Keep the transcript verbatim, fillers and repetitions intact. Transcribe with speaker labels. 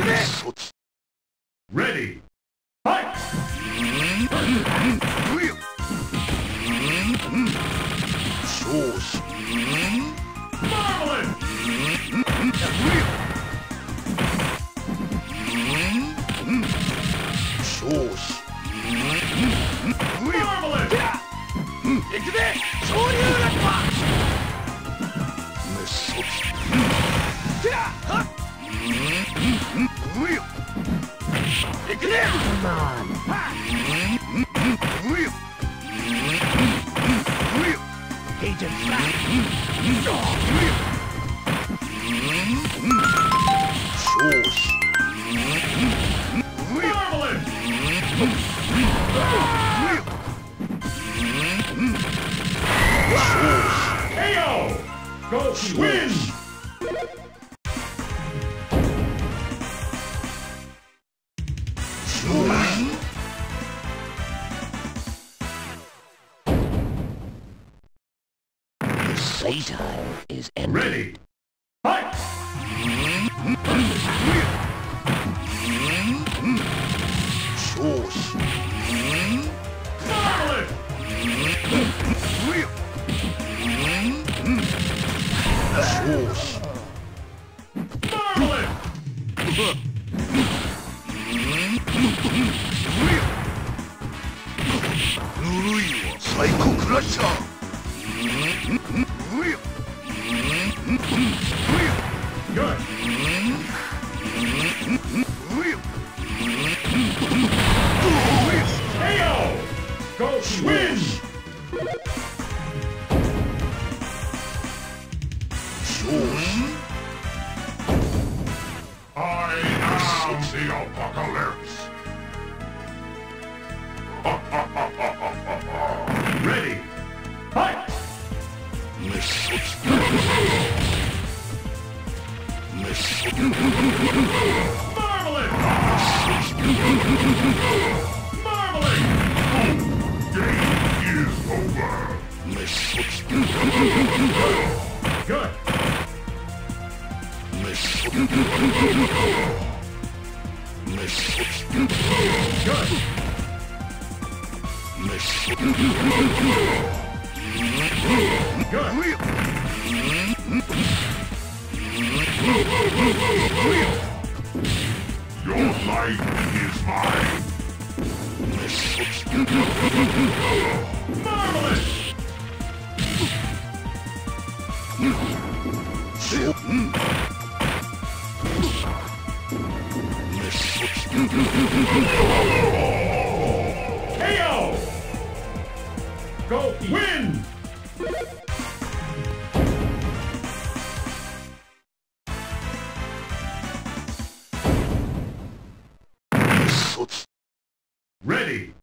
Speaker 1: Ready. Fight! Marvelous! Marvelous! 行くぜ昇竜落馬行くぜ Come on! Agent Flash! Marvelous! K O! Goki wins!
Speaker 2: Playtime is ending.
Speaker 1: Ready. Fight! Marvelous! Marvelous!
Speaker 3: Psycho Crusher!
Speaker 1: Good. K O! Goki wins! I am the apocalypse! Ready! Fight! Marvelous! Marvelous! Game is over! Good! Good! Good! Your life is mine! Marvelous! K O! Goki wins! Ready!